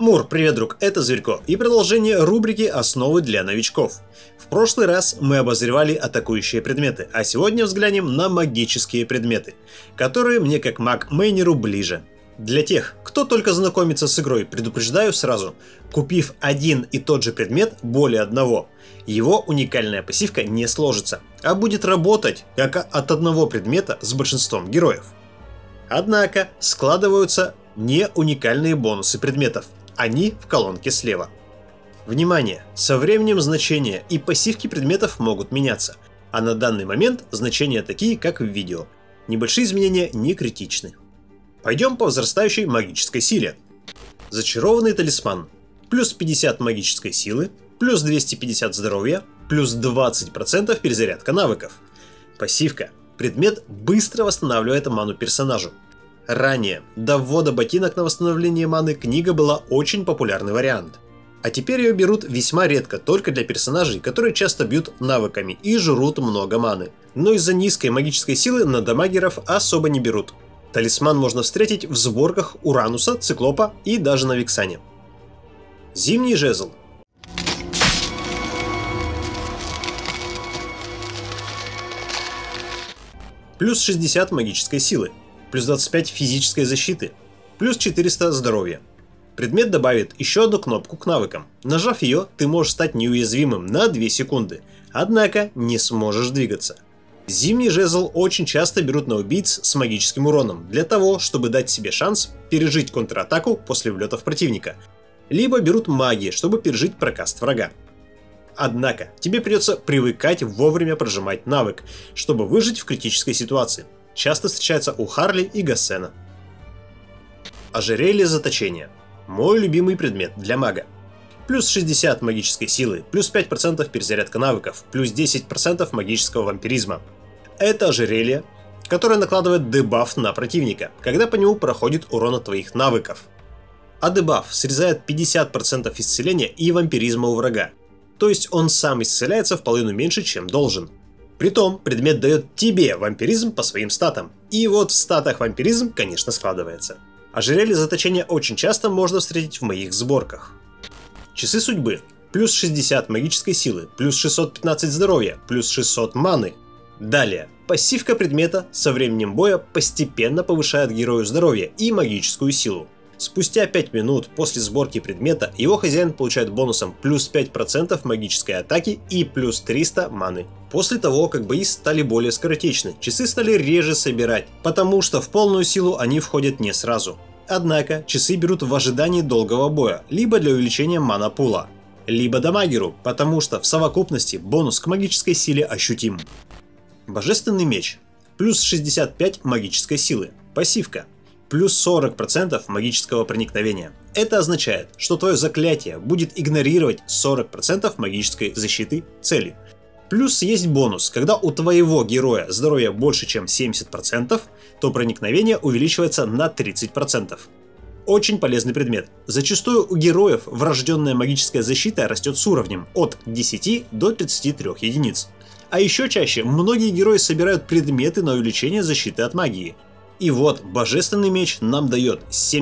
Мур, привет, друг, это Зверько и продолжение рубрики «Основы для новичков». В прошлый раз мы обозревали атакующие предметы, а сегодня взглянем на магические предметы, которые мне как маг-мейнеру ближе. Для тех, кто только знакомится с игрой, предупреждаю сразу, купив один и тот же предмет более одного, его уникальная пассивка не сложится, а будет работать как от одного предмета с большинством героев. Однако складываются не уникальные бонусы предметов. Они в колонке слева. Внимание! Со временем значения и пассивки предметов могут меняться, а на данный момент значения такие, как в видео. Небольшие изменения не критичны. Пойдем по возрастающей магической силе. Зачарованный талисман. Плюс 50 магической силы, плюс 250 здоровья, плюс 20% перезарядка навыков. Пассивка. Предмет быстро восстанавливает ману персонажу. Ранее, до ввода ботинок на восстановление маны, книга была очень популярный вариант. А теперь ее берут весьма редко, только для персонажей, которые часто бьют навыками и жрут много маны. Но из-за низкой магической силы на дамагеров особо не берут. Талисман можно встретить в сборках Урануса, Циклопа и даже на Виксане. Зимний жезл. Плюс 60 магической силы. Плюс 25 физической защиты, плюс 400 здоровья. Предмет добавит еще одну кнопку к навыкам. Нажав ее, ты можешь стать неуязвимым на 2 секунды, однако не сможешь двигаться. Зимний жезл очень часто берут на убийц с магическим уроном, для того, чтобы дать себе шанс пережить контратаку после влетов противника. Либо берут маги, чтобы пережить прокаст врага. Однако, тебе придется привыкать вовремя прожимать навык, чтобы выжить в критической ситуации. Часто встречается у Харли и Гассена. Ожерелье заточения. Мой любимый предмет для мага. Плюс 60 магической силы, плюс 5% перезарядка навыков, плюс 10% магического вампиризма. Это ожерелье, которое накладывает дебаф на противника, когда по нему проходит урон от твоих навыков. А дебаф срезает 50% исцеления и вампиризма у врага. То есть он сам исцеляется в половину меньше, чем должен. Притом, предмет дает тебе вампиризм по своим статам. И вот в статах вампиризм, конечно, складывается. Ожерелье заточения очень часто можно встретить в моих сборках. Часы судьбы. Плюс 60 магической силы, плюс 615 здоровья, плюс 600 маны. Далее. Пассивка предмета со временем боя постепенно повышает герою здоровье и магическую силу. Спустя 5 минут после сборки предмета его хозяин получает бонусом плюс 5% магической атаки и плюс 300 маны. После того, как бои стали более скоротечны, часы стали реже собирать, потому что в полную силу они входят не сразу. Однако, часы берут в ожидании долгого боя, либо для увеличения мана-пула, либо дамагеру, потому что в совокупности бонус к магической силе ощутим. Божественный меч. Плюс 65 магической силы. Пассивка. Плюс 40% магического проникновения. Это означает, что твое заклятие будет игнорировать 40% магической защиты цели. Плюс есть бонус, когда у твоего героя здоровье больше чем 70%, то проникновение увеличивается на 30%. Очень полезный предмет. Зачастую у героев врожденная магическая защита растет с уровнем от 10 до 33 единиц. А еще чаще многие герои собирают предметы на увеличение защиты от магии. И вот, божественный меч нам дает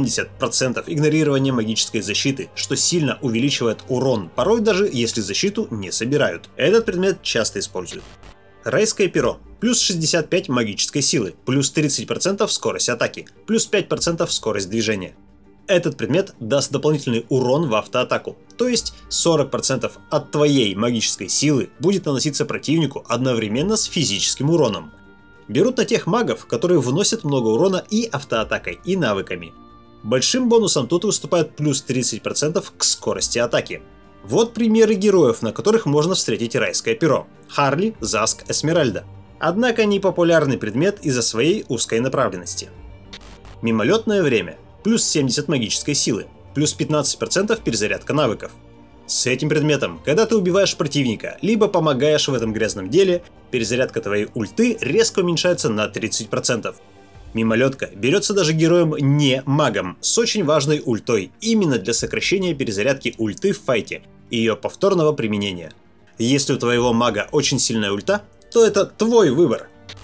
70% игнорирования магической защиты, что сильно увеличивает урон, порой даже если защиту не собирают. Этот предмет часто используют. Райское перо. Плюс 65 магической силы, плюс 30% скорость атаки, плюс 5% скорость движения. Этот предмет даст дополнительный урон в автоатаку, то есть 40% от твоей магической силы будет наноситься противнику одновременно с физическим уроном. Берут на тех магов, которые вносят много урона и автоатакой, и навыками. Большим бонусом тут выступает плюс 30% к скорости атаки. Вот примеры героев, на которых можно встретить райское перо. Харли, Заск, Эсмеральда. Однако не популярный предмет из-за своей узкой направленности. Мимолетное время. Плюс 70 магической силы. Плюс 15% перезарядка навыков. С этим предметом, когда ты убиваешь противника, либо помогаешь в этом грязном деле, перезарядка твоей ульты резко уменьшается на 30%. Мимолетка берется даже героем не магом с очень важной ультой, именно для сокращения перезарядки ульты в файте и ее повторного применения. Если у твоего мага очень сильная ульта, то это твой выбор.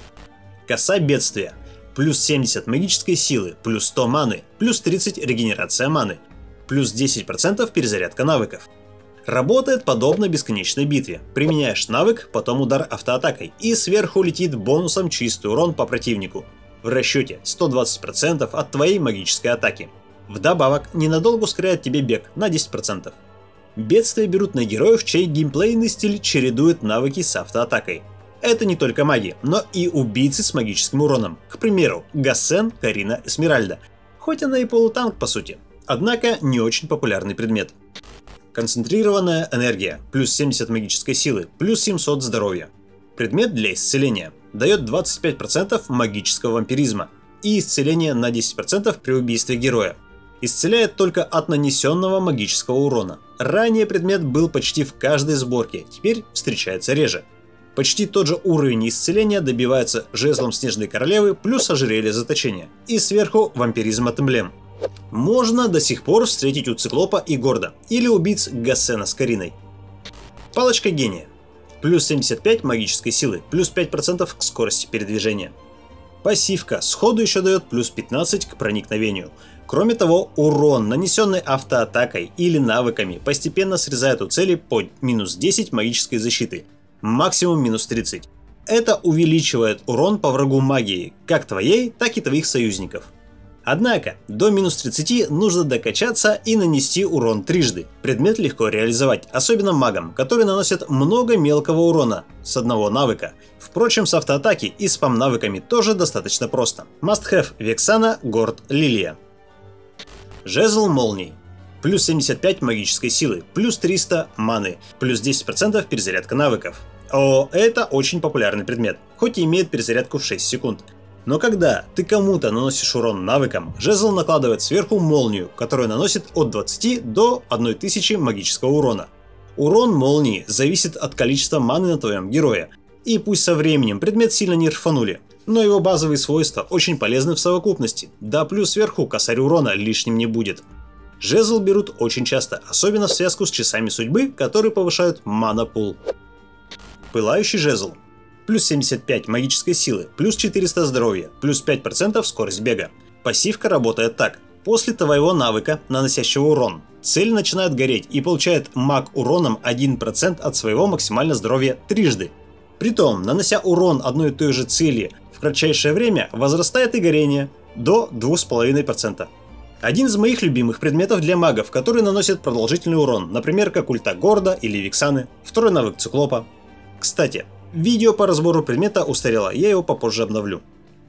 Коса бедствия. Плюс 70 магической силы, плюс 100 маны, плюс 30 регенерация маны. плюс 10% перезарядка навыков. Работает подобно бесконечной битве. Применяешь навык, потом удар автоатакой, и сверху летит бонусом чистый урон по противнику. В расчете 120% от твоей магической атаки. Вдобавок, ненадолго ускоряет тебе бег на 10%. Бедствия берут на героев, чей геймплейный стиль чередует навыки с автоатакой. Это не только маги, но и убийцы с магическим уроном. К примеру, Гассен, Карина, Эсмеральда. Хоть она и полутанк по сути. Однако не очень популярный предмет. Концентрированная энергия, плюс 70 магической силы, плюс 700 здоровья. Предмет для исцеления. Дает 25% магического вампиризма и исцеление на 10% при убийстве героя. Исцеляет только от нанесенного магического урона. Ранее предмет был почти в каждой сборке, теперь встречается реже. Почти тот же уровень исцеления добивается жезлом Снежной Королевы плюс ожерелье заточения. И сверху вампиризм от эмблем. Можно до сих пор встретить у Циклопа и Горда, или убийц Гассена с Кариной. Палочка гения. Плюс 75 магической силы, плюс 5% к скорости передвижения. Пассивка сходу еще дает плюс 15 к проникновению. Кроме того, урон, нанесенный автоатакой или навыками, постепенно срезает у цели по минус 10 магической защиты, максимум минус 30. Это увеличивает урон по врагу магии, как твоей, так и твоих союзников. Однако, до минус 30 нужно докачаться и нанести урон трижды. Предмет легко реализовать, особенно магам, которые наносят много мелкого урона с одного навыка. Впрочем, с автоатаки и спам навыками тоже достаточно просто. Must have Вексана, Горд, Лилия. Жезл молний. Плюс 75 магической силы, плюс 300 маны, плюс 10% перезарядка навыков. Это очень популярный предмет, хоть и имеет перезарядку в 6 секунд. Но когда ты кому-то наносишь урон навыком, жезл накладывает сверху молнию, которая наносит от 20 до 1000 магического урона. Урон молнии зависит от количества маны на твоем герое, и пусть со временем предмет сильно нерфанули, но его базовые свойства очень полезны в совокупности, да плюс сверху косарь урона лишним не будет. Жезл берут очень часто, особенно в связку с часами судьбы, которые повышают мана-пул. Пылающий жезл. Плюс 75 магической силы, плюс 400 здоровья, плюс 5% скорость бега. Пассивка работает так. После твоего навыка, наносящего урон, цель начинает гореть и получает маг уроном 1% от своего максимального здоровья трижды. Притом, нанося урон одной и той же цели в кратчайшее время, возрастает и горение до 2,5%. Один из моих любимых предметов для магов, который наносит продолжительный урон, например, как ульта Горда или Вексаны, второй навык Циклопа. Кстати, видео по разбору предмета устарело, я его попозже обновлю.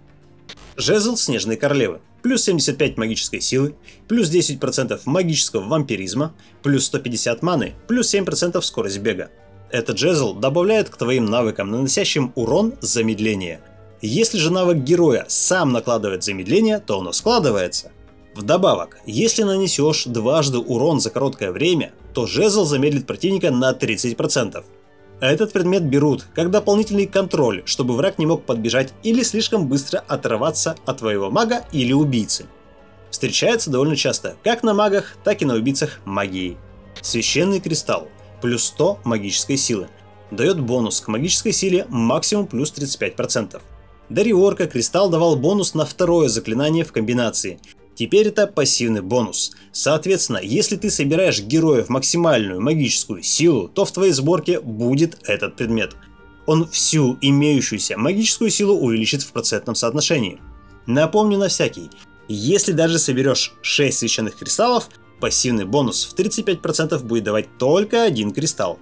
Жезл Снежной Королевы. Плюс 75 магической силы, плюс 10% магического вампиризма, плюс 150 маны, плюс 7% скорость бега. Этот жезл добавляет к твоим навыкам, наносящим урон, замедление. Если же навык героя сам накладывает замедление, то оно складывается. Вдобавок, если нанесешь дважды урон за короткое время, то жезл замедлит противника на 30%. Этот предмет берут как дополнительный контроль, чтобы враг не мог подбежать или слишком быстро оторваться от твоего мага или убийцы. Встречается довольно часто как на магах, так и на убийцах магией. Священный кристалл. Плюс 100 магической силы. Дает бонус к магической силе максимум плюс 35%. До реворка кристалл давал бонус на второе заклинание в комбинации. Теперь это пассивный бонус. Соответственно, если ты собираешь героев максимальную магическую силу, то в твоей сборке будет этот предмет. Он всю имеющуюся магическую силу увеличит в процентном соотношении. Напомню на всякий, если даже соберешь 6 священных кристаллов, пассивный бонус в 35% будет давать только один кристалл.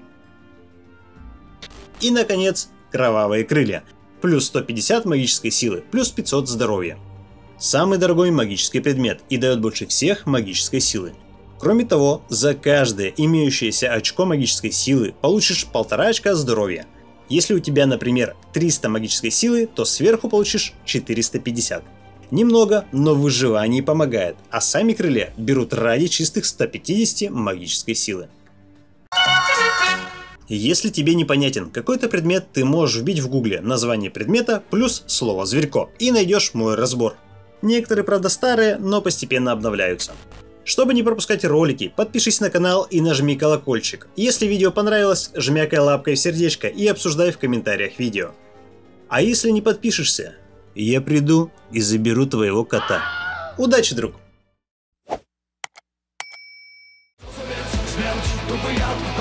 И наконец, кровавые крылья. Плюс 150 магической силы, плюс 500 здоровья. Самый дорогой магический предмет и дает больше всех магической силы. Кроме того, за каждое имеющееся очко магической силы получишь 1,5 очка здоровья. Если у тебя, например, 300 магической силы, то сверху получишь 450. Немного, но в выживании помогает, а сами крылья берут ради чистых 150 магической силы. Если тебе непонятен какой-то предмет, ты можешь вбить в гугле название предмета плюс слово «зверько» и найдешь мой разбор. Некоторые, правда, старые, но постепенно обновляются. Чтобы не пропускать ролики, подпишись на канал и нажми колокольчик. Если видео понравилось, жмякай лапкой в сердечко и обсуждай в комментариях видео. А если не подпишешься, я приду и заберу твоего кота. Удачи, друг! смерть, тупый яд.